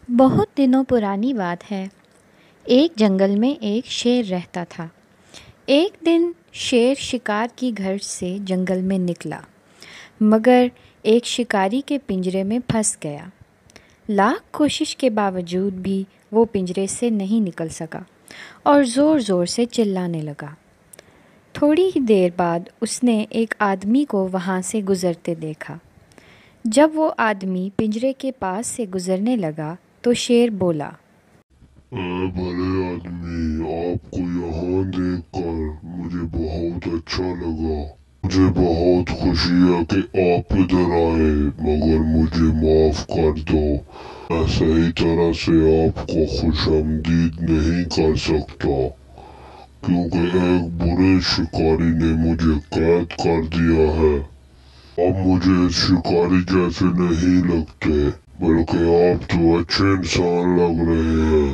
بہت دنوں پرانی بات ہے۔ ایک جنگل میں ایک شیر رہتا تھا۔ ایک دن شیر شکار کی گھر سے جنگل میں نکلا، مگر ایک شکاری کے پنجرے میں پھنس گیا۔ لاکھ کوشش کے باوجود بھی وہ پنجرے سے نہیں نکل سکا اور زور زور سے چلانے لگا۔ تھوڑی ہی دیر بعد اس نے ایک آدمی کو وہاں سے گزرتے دیکھا۔ جب وہ آدمی پنجرے کے پاس سے گزرنے لگا تو شیر بولا، اے بھلے آدمی، آپ کو یہاں دیکھ کر مجھے بہت اچھا لگا۔ مجھے بہت خوشی ہے کہ آپ ادھر آئے، مگر مجھے معاف کر دو۔ میں صحیح طرح سے آپ کو خوش آمدید نہیں کر سکتا، کیونکہ ایک برے شکاری نے مجھے قید کر دیا ہے۔ آپ مجھے اس شکاری جیسے نہیں لگتے، بلکہ آپ تو اچھے انسان لگ رہے ہیں۔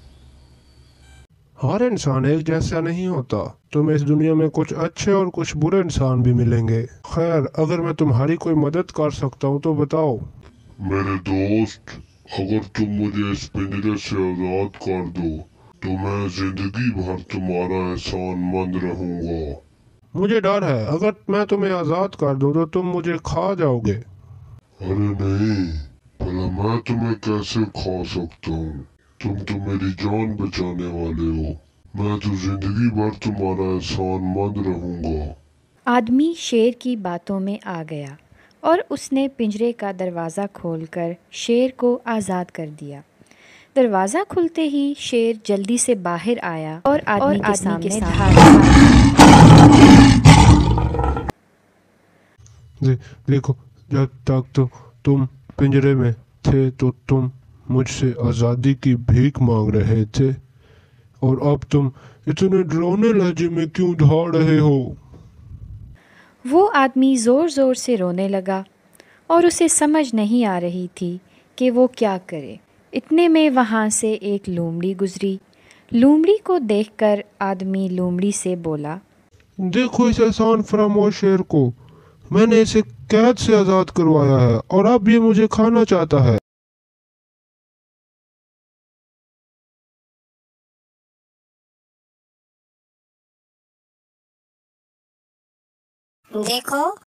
ہر انسان ایک جیسا نہیں ہوتا۔ تمہیں اس دنیا میں کچھ اچھے اور کچھ برے انسان بھی ملیں گے۔ خیر، اگر میں تمہاری کوئی مدد کر سکتا ہوں تو بتاؤ۔ میرے دوست، اگر تم مجھے اس پنجرے سے آزاد کر دو تو میں زندگی بھر تمہارا احسان مند رہوں گا۔ مجھے ڈر ہے اگر میں تمہیں آزاد کر دوں تو تم مجھے کھا جاؤ گے۔ ارے نہیں، بھلا میں تمہیں کیسے کھا سکتا ہوں؟ تم تو میری جان بچانے والے ہو۔ میں تو زندگی بھر تمہارا احسان مند رہوں گا۔ آدمی شیر کی باتوں میں آ گیا اور اس نے پنجرے کا دروازہ کھول کر شیر کو آزاد کر دیا۔ دروازہ کھلتے ہی شیر جلدی سے باہر آیا اور آدمی کے سامنے دیکھو، جب تک تو تم پنجرے میں تھے تو تم مجھ سے آزادی کی بھیک مانگ رہے تھے، اور اب تم اتنے ڈراؤنے لہجے میں کیوں دھاڑ رہے ہو؟ وہ آدمی زور زور سے رونے لگا اور اسے سمجھ نہیں آ رہی تھی کہ وہ کیا کرے۔ اتنے میں وہاں سے ایک لومڑی گزری۔ لومڑی کو دیکھ کر آدمی لومڑی سے بولا، دیکھو اس احسان فراموش شیر کو، میں نے اسے قید سے آزاد کروایا ہے اور اب یہ مجھے کھانا چاہتا ہے۔ دیکھو